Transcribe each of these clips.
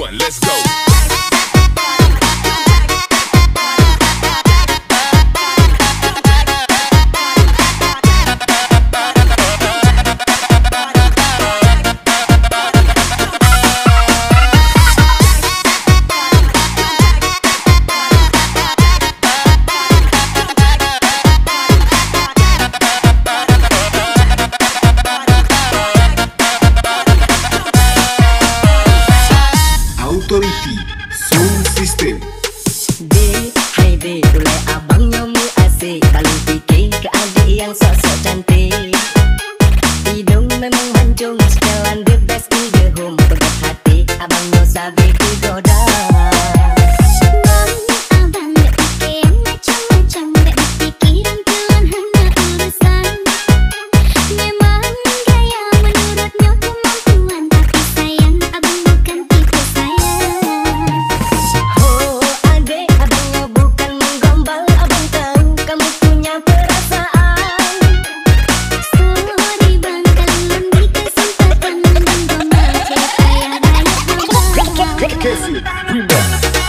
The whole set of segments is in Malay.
one. Let's go. Authority Sound System. D, hai D, boleh abang nyomu asik. Kalau fikir ke adik yang sok-sok cantik, hidung memang mancung, setelan the best in the home. Pegat hati, abang no sabi ku goda. Abang gak fikir macam-macam, gak dipikirin tuan hanya urusan. Memang gaya menurutnya kemampuan, tapi sayang abang bukan tipe saya. Oh adik, abangnya bukan menggombal, abang tahu kamu punya perasaan. Sorry bang, kalau lebih kesempatan menggomel cewek kaya raya abang. Kevin Remix.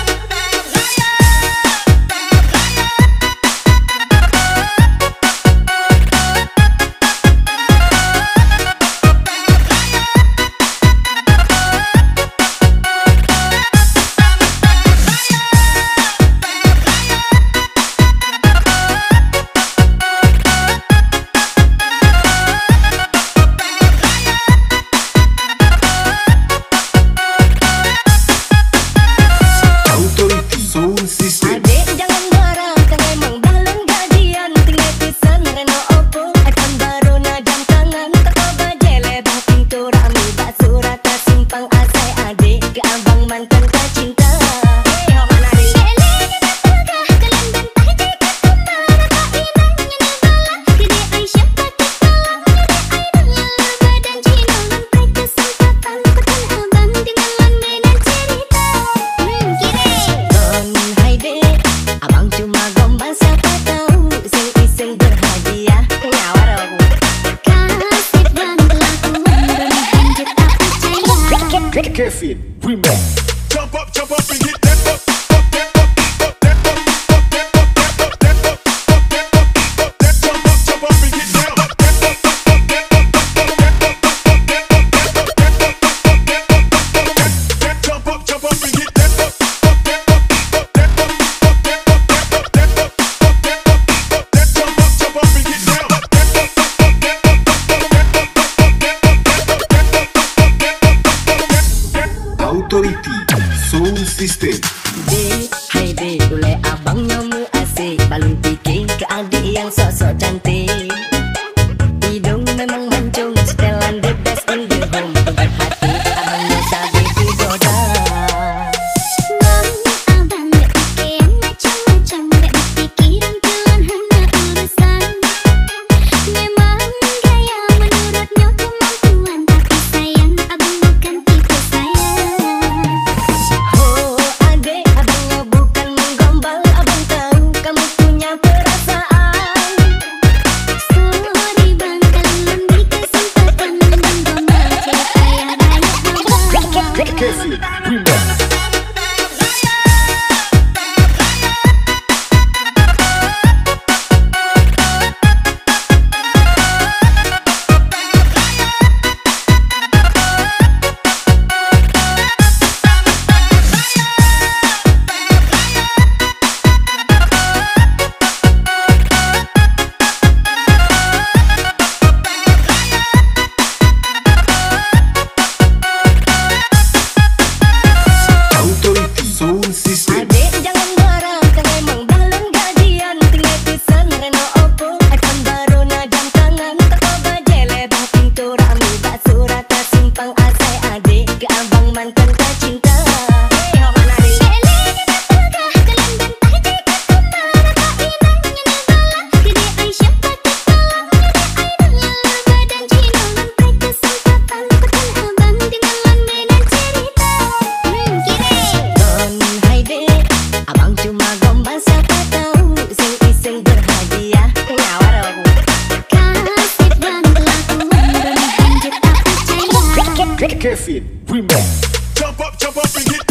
Authority Sound System. Adik jangan marah, kan emang belum gajian. Tinggal pesan Reno Oppo, iPhone baru na jam tangan. Toko baje lebar pintu rami, bak surat tak simpang asai. Adik ke abang mantan tak cinta. Hey, ho mana adik? Lelenya datangkah kalian bentah jika kemana tak inangnya nebala. Gede Aisyah pakai talang, gede Aidanya badan Cina. Lampai kesempatan pekan abang dengan lambenan cerita. Kiri Don hai dek, abang cuma gombal siapa tahu iseng-iseng berhadiah. Nyawar aku. kasih dan kelakuan berlanjut tak percaya. Kevin Remix. Jump up and get that up. Jump up and get down. Jump up and get that up. Jump up and get down. Authority Sound System. D, hai D, boleh abang nyomu asik. Balon fikir ke adik yang sok-sok cantik, hidung memang mancung, setelan the best in the home. Pegat hati, abangnya sabi ku goda. Abang gak fikir macam-macam, gak dipikirin tuan hanya urusan. Memang gaya menurutnya kemampuan, tapi sayang abang bukan tipe saya. Oh adik, abangnya bukan menggombal, abang tahu kamu punya perasaan. Sorry bang, kalau lebih kesempatan menggomel cewek kaya raya abang. Kevin Remix. Authority Sound System. Adik jangan marah, kan emang belum gajian. Tinggal pesan Reno Oppo, iPhone baru na jam tangan. Toko baje lebar pintu rami, bak surat tak simpang asai. Adik ke abang mantan tak cinta. Hey, ho mana adik? Lelenya datangkah kalian bentah jika kemana tak inangnya nebala. Gede Aisyah pakai talang, gede Aidanya badan Cina. Lampai kesempatan pekan abang dengan lambenan cerita. Kiri Don hai dek, abang cuma gombal siapa tahu iseng-iseng berhadiah. Nyawar aku. kasih dan kelakuan berlanjut tak percaya. Kevin Remix. Jump up and get